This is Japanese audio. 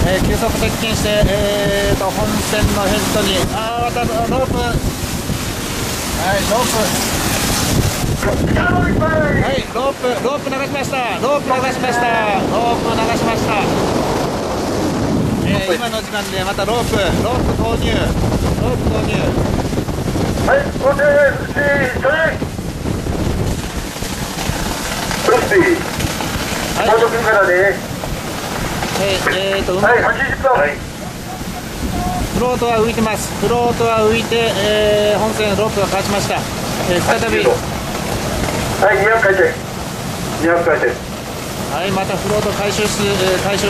急速接近して、本線のヘッドにまたロープ、はいロープ、はいロープ流しました、ロープ流しました、今の時間でまたロープ投入、 はい、5点、クロスピー、 はい、 高速からね。はい、80分。はい。 フロートは浮いてます。フロートは浮いて、本線ロープが返しました。再び。 はい、200回転。200回転。 はい、またフロート回収